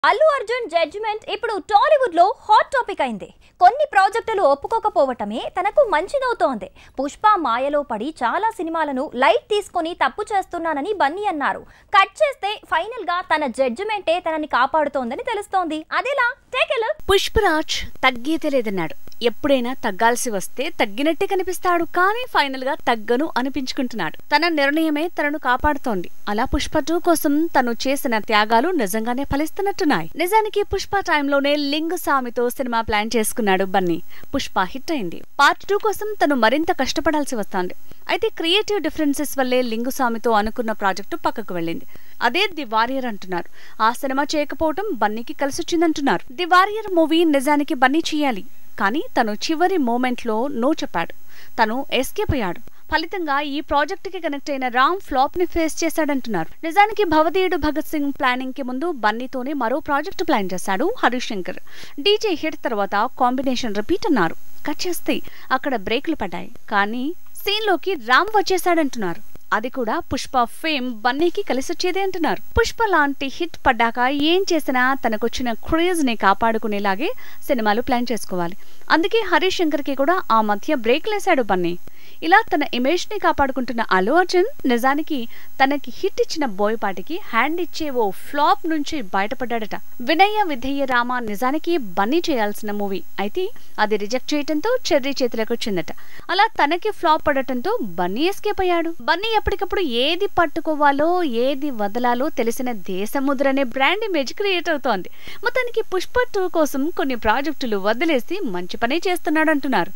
Allu Arjun judgement ఇప్పుడు టాలీవుడ్ లో hot topic అయింది. కొన్ని ప్రాజెక్టులు ఒప్పుకోకపోవటమే తనకు మంచిదవుతోంది. పుష్ప మాయలో పడి చాలా సినిమాలను లైట్ తీసుకొని తప్పు చేస్తున్నానని బన్నీ అన్నారు. కట్ చేస్తే ఫైనల్ గా తన జడ్జిమెంటే తనని కాపాడుతోందని తెలుస్తోంది. అదేలా టేక్ ఎ లుక్. పుష్పరాజ్ తగ్గేదే లేదన్నాడు. ఎప్పుడైనా తగ్గాల్సి వస్తే తగ్గినట్టే కనిపిస్తాడు, కానీ ఫైనల్ గా తగ్గను అనిపించుకుంటున్నాడు. తన నిర్ణయమే తనను కాపాడుతోంది. అలా పుష్ప 2 కోసం తను చేసిన త్యాగాలు నిజంగానే ఫలిస్తున్నట్టున్నాయి. నిజానికి పుష్ప టైంలోనే లింగుస్వామితో సినిమా ప్లాన్ చేసుకున్నాడు బన్నీ. పుష్ప హిట్ అయింది. పార్ట్ 2 కోసం తను మరింత కష్టపడాల్సి వస్తోంది. అయితే క్రియేటివ్ డిఫరెన్సెస్ వల్లే లింగుస్వామితో అనుకున్న ప్రాజెక్టు పక్కకు వెళ్ళింది. అదే ది వారియర్ అంటున్నారు. ఆ సినిమా చేయకపోవటం బన్నీకి కలిసొచ్చిందంటున్నారు. ది వారియర్ మూవీ నిజానికి బన్నీ చేయాలి, కానీ తను చివరి మూమెంట్ లో నో చెప్పాడు. తను ఎస్కేప్ అయ్యాడు. ఫలితంగా ఈ ప్రాజెక్ట్ కి కనెక్ట్ అయిన రామ్ ఫ్లాప్ ని ఫేస్ చేశాడంటున్నారు. నిజానికి భవదేయుడు భగత్ సింగ్ ప్లానింగ్ కి ముందు బన్నీతోనే మరో ప్రాజెక్ట్ ప్లాన్ చేశాడు హరీష్ శంకర్. డీజే హిట్ తర్వాత కాంబినేషన్ రిపీట్ అన్నారు. కట్ చేస్తే అక్కడ బ్రేకులు పడ్డాయి, కానీ సీన్ లోకి రామ్ వచ్చేశాడంటున్నారు. అది కూడా పుష్ప ఫేమ్ బన్నీకి కలిసొచ్చేదే అంటున్నారు. పుష్ప లాంటి హిట్ పడ్డాక ఏం చేసినా తనకొచ్చిన క్రేజ్ ని కాపాడుకునేలాగే సినిమాలు ప్లాన్ చేసుకోవాలి. అందుకే హరీష్ శంకర్ కి కూడా ఆ మధ్య బ్రేక్లేశాడు బన్నీ. ఇలా తన ఇమేజ్ ని కాపాడుకుంటున్న అల్లు అర్జున్ నిజానికి తనకి హిట్ ఇచ్చిన బోయపాటికి హ్యాండ్ ఇచ్చే ఓ ఫ్లాప్ నుంచి బయటపడ్డాడట. వినయ విధేయ రామ నిజానికి బన్నీ చేయాల్సిన మూవీ, అయితే అది రిజెక్ట్ చేయడంతో చెర్రీ చేతులకు వచ్చిందట. అలా తనకి ఫ్లాప్ పడటంతో బన్నీ ఎస్కేప్ అయ్యాడు. బన్నీ ఎప్పటికప్పుడు ఏది పట్టుకోవాలో ఏది వదలాలో తెలిసిన దేశముద్ర అనే బ్రాండ్ ఇమేజ్ క్రియేట్ అవుతోంది. మొత్తానికి పుష్ప 2 కోసం కొన్ని ప్రాజెక్టులు వదిలేసి మంచి పనే చేస్తున్నాడు అంటున్నారు.